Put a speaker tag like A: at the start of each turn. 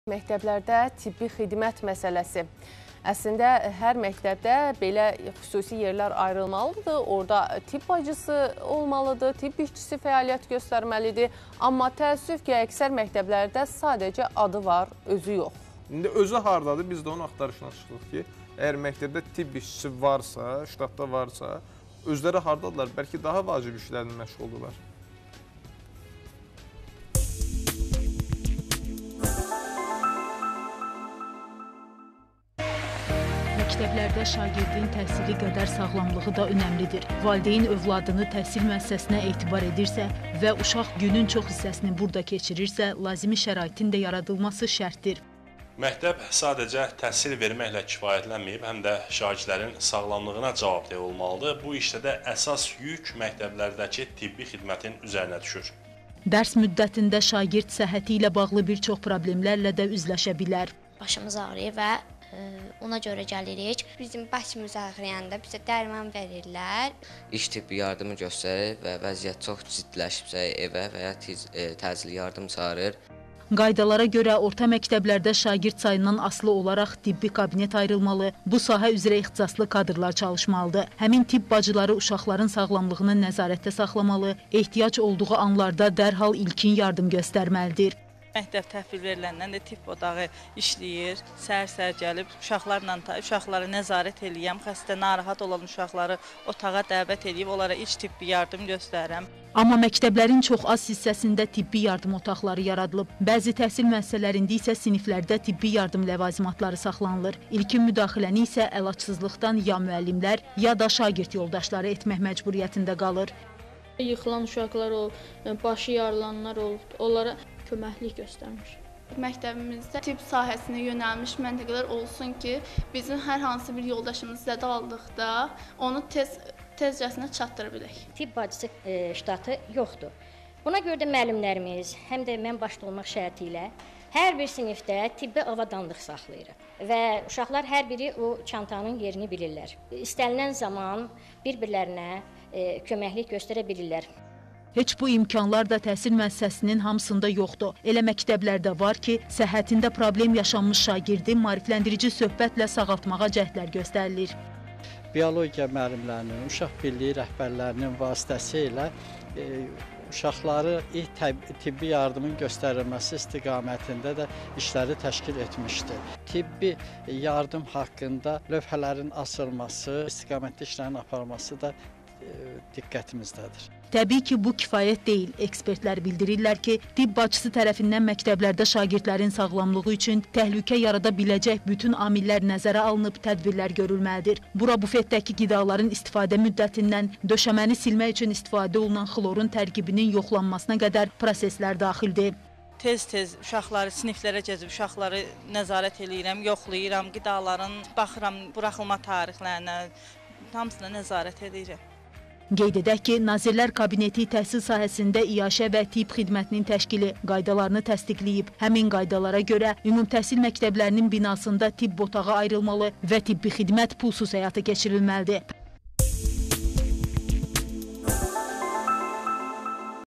A: Məktəblərdə tibbi xidmət məsələsi. Əslində, hər məktəbdə belə xüsusi yerlər ayrılmalıdır. Orada tibb bacısı olmalıdır, tibb işçisi fəaliyyət göstərməlidir. Amma təəssüf ki, əksər məktəblərdə sadəcə adı var, özü yox.
B: İndi özü hardadır? Biz də onun axtarışına çıxdıq ki, əgər məktəbdə tibb işçisi varsa, ştatda varsa, özləri hardadılar? Bəlkə daha vacib işlərlə məşğuldurlar.
C: Məktəblərdə şagirdin təhsili qədər sağlamlığı da önəmlidir. Valideyn övladını təhsil müəssisəsinə etibar edirsə və uşaq günün çox hissəsini burada keçirirsə, lazımi şəraitin də yaradılması şərtdir.
D: Məktəb sadəcə təhsil verməklə kifayətlənməyib, həm də şagirdlərin sağlamlığına cavabdeh olmalıdır. Bu işdə də əsas yük məktəblərdəki tibbi xidmətin üzərinə düşür.
C: Dərs müddətində şagird səhhəti ilə bağlı bir çox problemlərlə də üzləşə bilər.
E: Başımız ağrıyır və ona görə gəlirik.
F: Bizim başımız ağrıyanda bizə dərman verirlər.
G: İş tibbi yardımı göstərir və vəziyyət çox ciddiləşibsə evə və ya təcili yardım çağırır.
C: Qaydalara görə orta məktəblərdə şagird sayından asılı olaraq tibbi kabinet ayrılmalı, bu sahə üzrə ixtisaslı kadrlar çalışmalıdır. Həmin tibb bacıları uşaqların sağlamlığını nəzarətdə saxlamalı, ehtiyac olduğu anlarda dərhal ilkin yardım göstərməlidir.
H: Məktəb təhvil veriləndən də tibb odağı işləyir, səhər-səhər gəlib uşaqları nəzarət eləyəm, xəstə, narahat olan uşaqları otağa dəvət edib, onlara ilk tibbi yardım göstərirəm.
C: Amma məktəblərin çox az hissəsində tibbi yardım otaqları yaradılıb. Bəzi təhsil müəssisələrində isə siniflərdə tibbi yardım ləvazimatları saxlanılır. İlkin müdaxiləni isə əlacısızlıqdan ya müəllimlər, ya da şagird yoldaşları etmək məcburiyyətində qalır.
I: Yıxılan uşaqlar olub, başı yarılanlar olub, onlara köməklik göstərmiş.
J: Məktəbimizdə tibb sahəsinə yönəlmiş məntəqələr olsun ki, bizim hər hansı bir yoldaşımız zədə aldıqda onu tezcəsinə çatdıra bilək.
K: Tibb bacısı ştatı yoxdur. Buna görə də müəllimlərimiz, həm də mən başda olmaq şərti ilə hər bir sinifdə tibbi avadanlıq saxlayırıq və uşaqlar hər biri o çantanın yerini bilirlər. İstənilən zaman bir-birlərinə köməklik göstərə bilirlər.
C: Heç bu imkanlar da təhsil müəssisəsinin hamısında yoxdur. Elə məktəblərdə var ki, səhhətində problem yaşanmış şagirdi maarifləndirici söhbətlə sağaltmağa cəhdlər göstərilir.
L: Biologiya müəllimlərinin, uşaq birliyi rəhbərlərinin vasitəsilə uşaqları ilk tibbi yardımın göstərilməsi istiqamətində də işləri təşkil etmişdir. Tibbi yardım haqqında lövhələrin asılması, istiqamətli işlərin aparılması da diqqətimizdədir.
C: Təbii ki, bu kifayət deyil. Ekspertlər bildirirlər ki, tibb bacısı tərəfindən məktəblərdə şagirdlərin sağlamlığı üçün təhlükə yarada biləcək bütün amillər nəzərə alınıb tədbirlər görülməlidir. Bura bufetdəki qidaların istifadə müddətindən döşəməni silmək üçün istifadə olunan xlorun tərkibinin yoxlanmasına qədər proseslər daxildir.
H: Tez-tez uşaqları siniflərə gəzib, uşaqları nəzarət eləyirəm, yoxlayıram, qidaların, baxıram, buraxılma tarixlərinə, hamısına nəzarət edirəm.
C: Qeyd edək ki, Nazirlər Kabineti təhsil sahəsində iaşə və tibb xidmətinin təşkili qaydalarını təsdiqləyib. Həmin qaydalara görə ümumtəhsil məktəblərinin binasında tibb otağı ayrılmalı və tibbi xidmət pulsuz həyata keçirilməlidir.